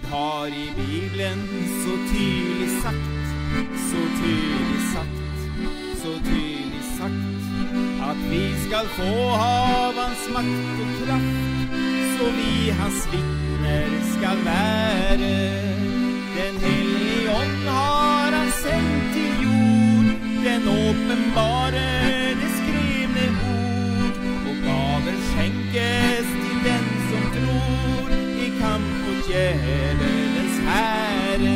har i Bibelen så tydelig sagt, så tydelig sagt, så tydelig sagt, at vi skal få av hans makt og kraft, så vi hans vitner skal være. Den hellige ånd har han sendt til jord, den åpenbare, det skrevne ord, og gaver skjenkes til den som tror i kamp mot djevelens herre.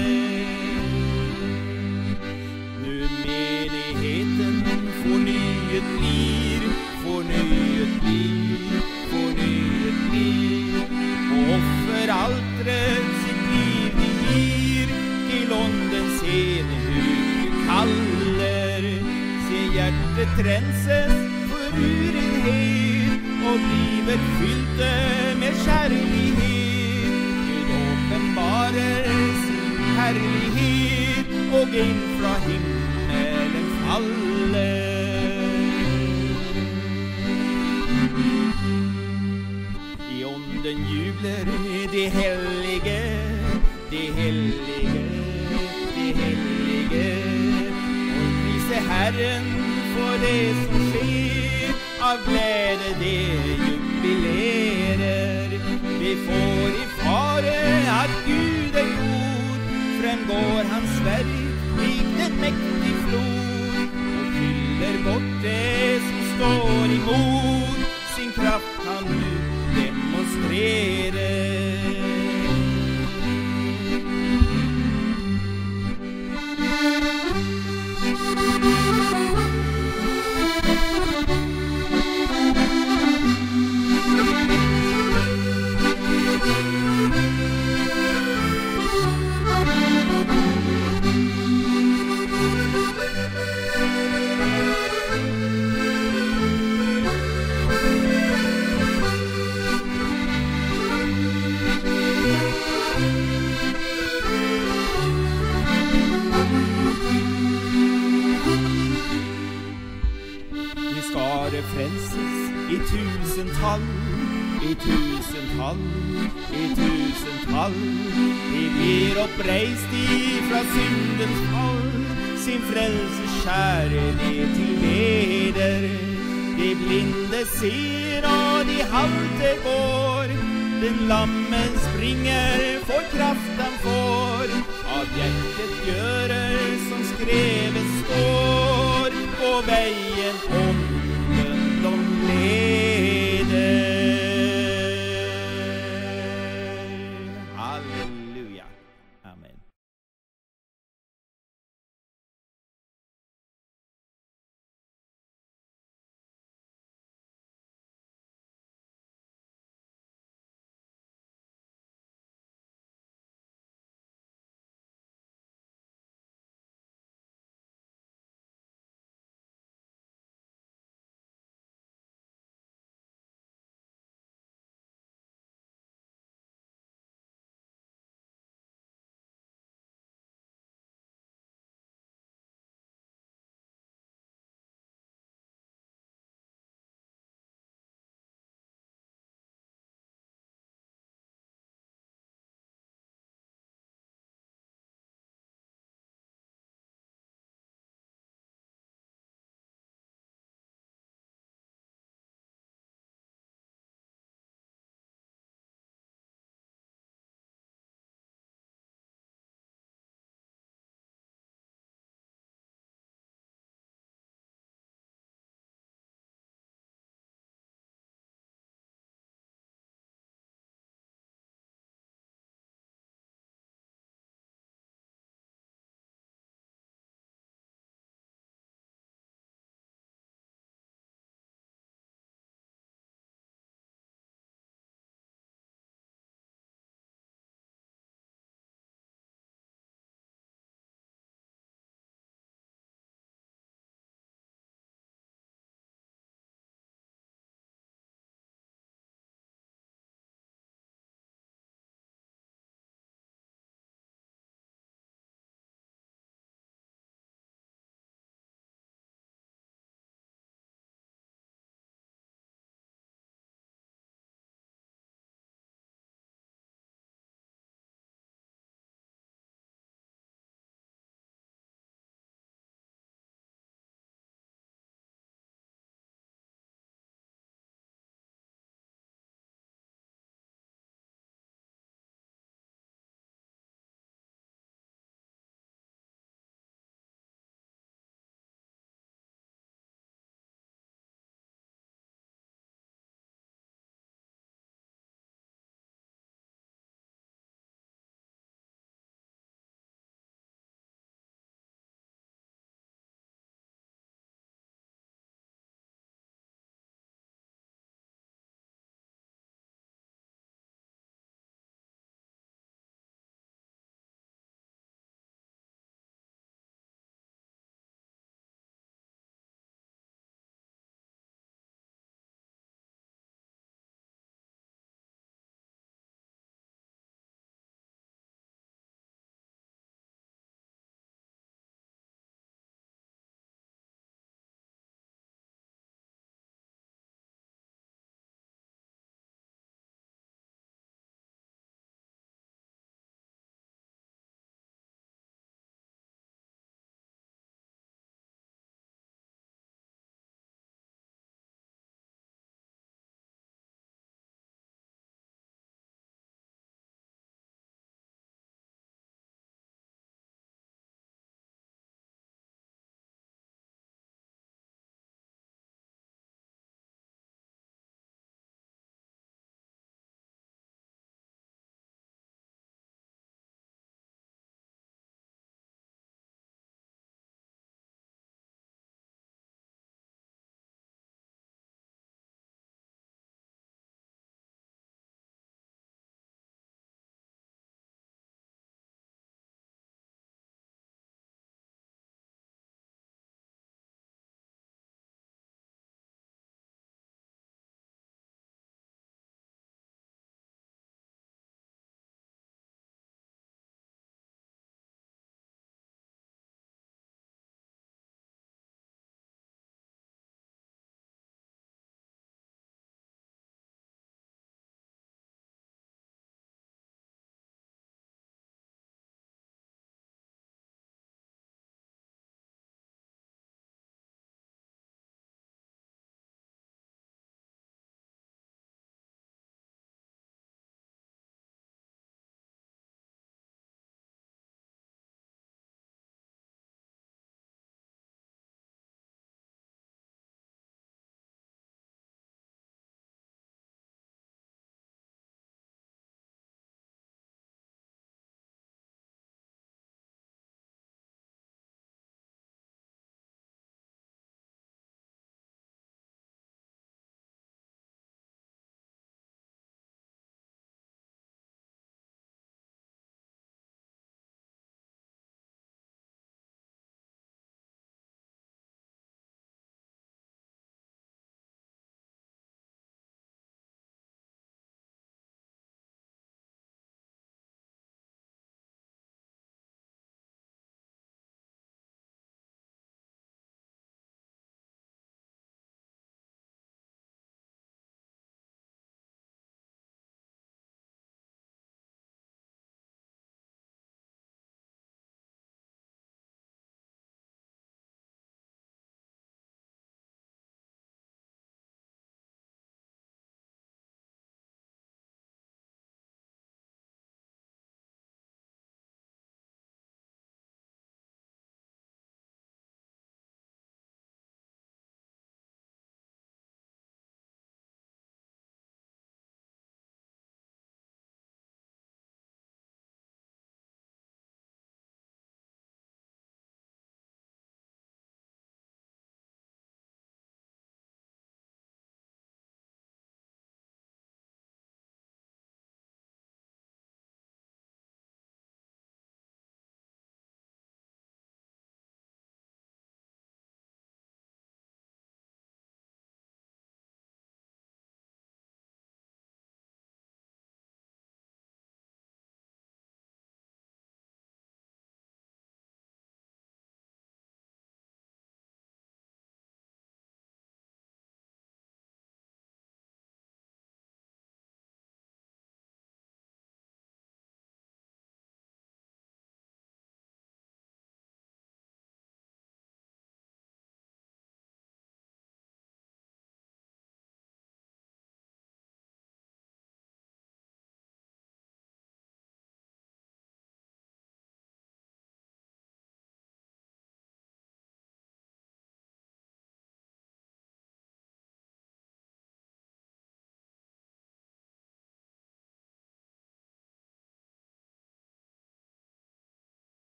Nu menigheten fornyet blir, fornyet blir, fornyet blir, og offeralteret sitt liv de gir, til åndens enehus kaller. Se hjertet trenses for urenhet, og bliver fylte med kjærlighet. Gud åpenbarer sin herlighet, og inn fra himmelen faller. I ånden jubler det hellige, det hellige, det hellige, og prise Herren for det som skjer, av glede det jubilerer. Vi får i fare at Gud er god, fremgår hans sverd lik den mektig flod, og fyller bort det som står imot, sin kraft han nu demonstrerer. Frelses i tusentall, i tusentall, i tusentall. De blir oppreist ifra syndens fall, sin frelse skjære ned til leder. De blinde ser og de halte går, den lammen springer for kraft han får, av hjertet gjøre som skrevet står, på veien om